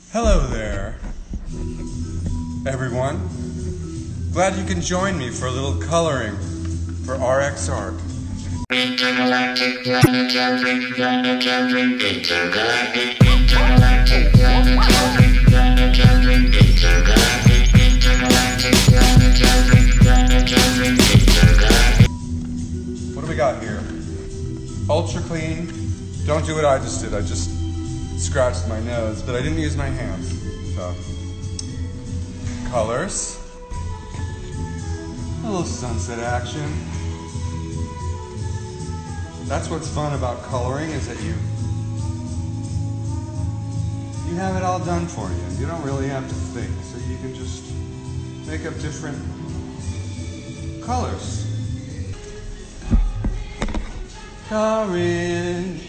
Hello there, everyone. Glad you can join me for a little coloring for RX Art. Intergalactic, What do we got here? Ultra clean. Don't do what I just did. I just scratched my nose, but I didn't use my hands. So, colors. A little sunset action. That's what's fun about coloring, is that you have it all done for you. You don't really have to think, so you can just make up different colors. Courage.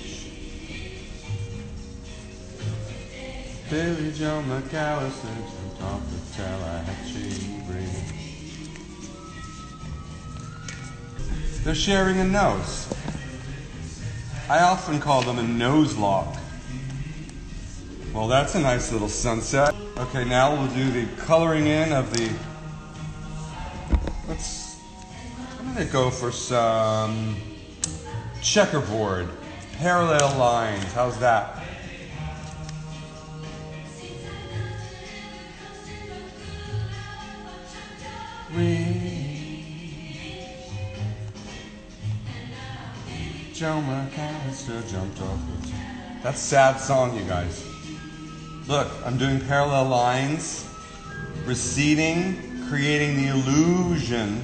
Billie Joe McAllister jumped off the Tallahatchie Bridge. They're sharing a nose. I often call them a nose lock. Well, that's a nice little sunset. Okay, now we'll do the coloring in of the... I'm gonna go for some checkerboard, parallel lines. How's that? Joe McAllister jumped off the... That's a sad song, you guys. Look, I'm doing parallel lines, receding, creating the illusion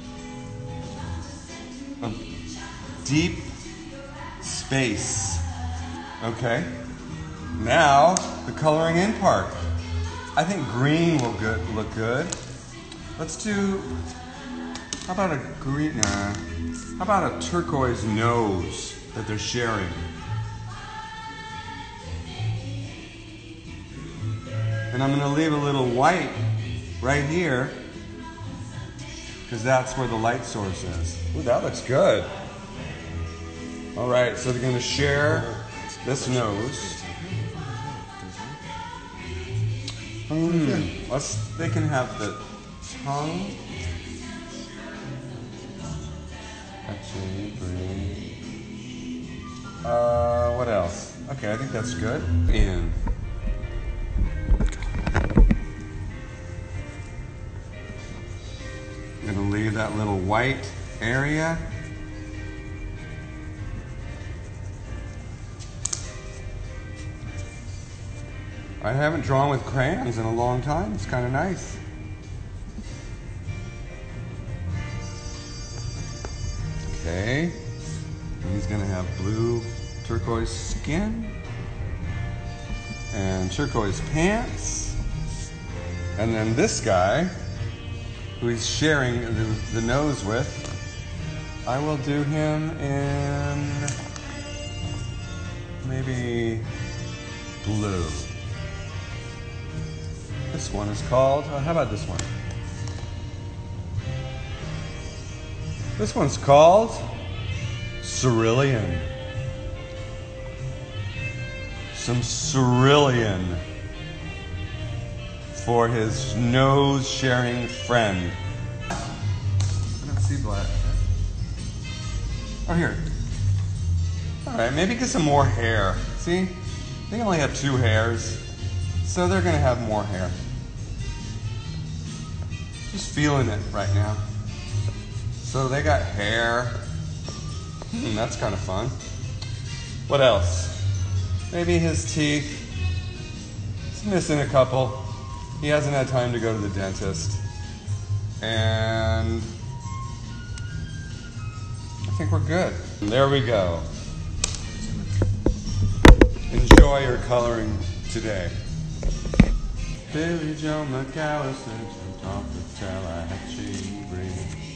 of deep space. Okay? Now, the coloring in part. I think green will look good. Let's do... How about a green... How about a turquoise nose that they're sharing? And I'm going to leave a little white right here, because that's where the light source is. Ooh, that looks good. All right, so they're going to share this nose. They can have the tongue. What else? Okay, I think that's good. In. I'm gonna leave that little white area. I haven't drawn with crayons in a long time. It's kind of nice. Okay, he's gonna have blue turquoise skin and turquoise pants, and then this guy, who he's sharing the nose with, I will do him in maybe blue. This one is called, how about this one? This one's called Cerulean. Some cerulean for his nose-sharing friend. I don't see black. Oh, here. All right, maybe get some more hair. See? They only have 2 hairs, so they're gonna have more hair. Just feeling it right now. So they got hair. That's kind of fun. What else? Maybe his teeth. He's missing a couple. He hasn't had time to go to the dentist. And I think we're good. There we go. Enjoy your coloring today. Billie Joe McAllister jumped off the Tallahatchie Bridge.